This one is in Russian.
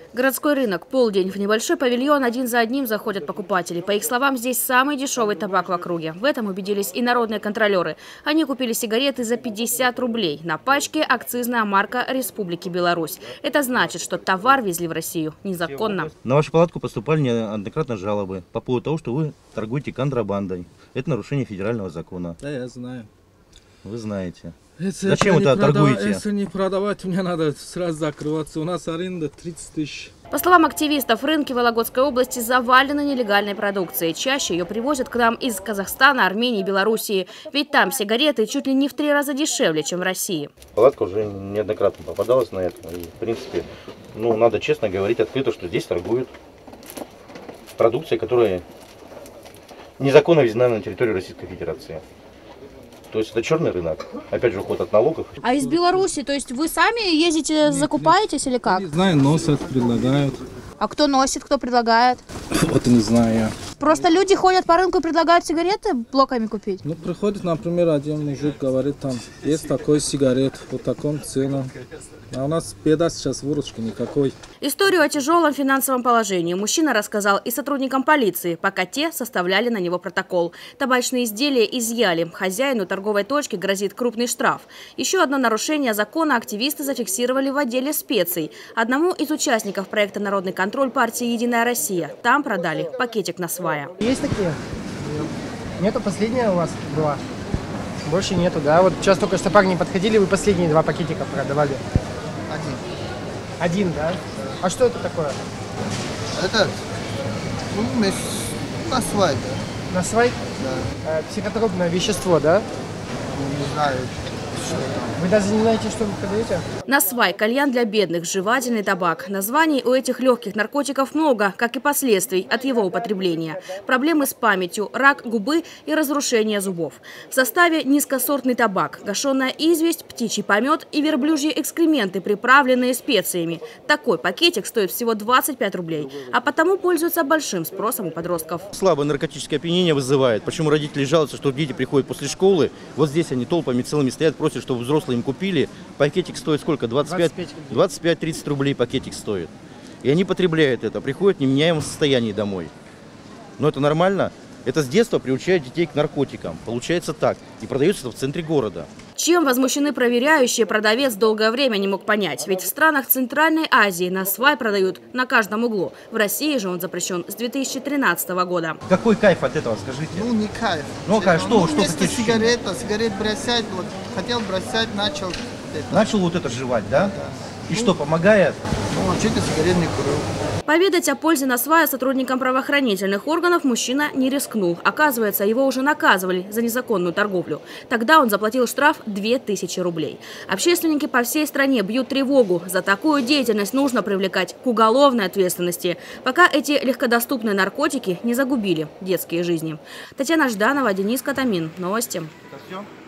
Городской рынок, полдень. В небольшой павильон один за одним заходят покупатели. По их словам, здесь самый дешевый табак в округе. В этом убедились и народные контролеры. Они купили сигареты за 50 рублей. На пачке акцизная марка Республики Беларусь. Это значит, что товар везли в Россию незаконно. На вашу палатку поступали неоднократно жалобы по поводу того, что вы торгуете контрабандой. Это нарушение федерального закона. Да, я знаю. Вы знаете. Зачем вы торгуете? Если не продавать, мне надо сразу закрываться. У нас аренда 30 тысяч. По словам активистов, рынки Вологодской области завалены нелегальной продукцией. Чаще ее привозят к нам из Казахстана, Армении, Белоруссии. Ведь там сигареты чуть ли не в 3 раза дешевле, чем в России. Палатка уже неоднократно попадалась на это. И, в принципе, надо честно говорить открыто, что здесь торгуют продукцией, которая незаконно ввезена на территорию Российской Федерации. То есть это черный рынок, опять же, уход от налогов. А из Беларуси, то есть вы сами ездите, закупаетесь или как? Не знаю, носят, предлагают. А кто носит, кто предлагает? Вот не знаю я. Просто люди ходят по рынку и предлагают сигареты блоками купить? Приходит, например, один мужик, говорит, там, есть такой сигарет, по таком цену. А у нас беда сейчас, выручки никакой. Историю о тяжелом финансовом положении мужчина рассказал и сотрудникам полиции, пока те составляли на него протокол. Табачные изделия изъяли. Хозяину торговой точки грозит крупный штраф. Еще одно нарушение закона активисты зафиксировали в отделе специй. Одному из участников проекта «Народный контроль» партии «Единая Россия». Там продали пакетик на свая. Есть такие? Нету, последняя у вас была? Больше нету, да? Вот сейчас только что парни подходили, вы последние 2 пакетика продавали. Один, да? А что это такое? Это на свай, да. На свай? Да. Психотропное вещество, да? Не знаю, что там. Вы даже не знаете, что вы продаете? На свай – кальян для бедных, жевательный табак. Названий у этих легких наркотиков много, как и последствий от его употребления. Проблемы с памятью, рак губы и разрушение зубов. В составе низкосортный табак, гашеная известь, птичий помет и верблюжьи экскременты, приправленные специями. Такой пакетик стоит всего 25 рублей, а потому пользуется большим спросом у подростков. Слабое наркотическое опьянение вызывает. Почему родители жалуются, что дети приходят после школы, вот здесь они толпами целыми стоят, просят, чтобы взрослые им купили. Пакетик стоит сколько? 25-30 рублей пакетик стоит. И они потребляют это, приходят в неменяемом состоянии домой. Но это нормально? Это с детства приучают детей к наркотикам. Получается так. И продается это в центре города. Чем возмущены проверяющие, продавец долгое время не мог понять. Ведь в странах Центральной Азии на свай продают на каждом углу. В России же он запрещен с 2013 года. Какой кайф от этого, скажите? Не кайф. Что вместо сигарет бросать, хотел бросать, начал. Начал вот это жевать, да? И что, помогает? Вообще-то сигарет не курил. Поведать о пользе на свая сотрудникам правоохранительных органов мужчина не рискнул. Оказывается, его уже наказывали за незаконную торговлю. Тогда он заплатил штраф 2000 рублей. Общественники по всей стране бьют тревогу. За такую деятельность нужно привлекать к уголовной ответственности, пока эти легкодоступные наркотики не загубили детские жизни. Татьяна Жданова, Денис Катамин. Новости. Это все?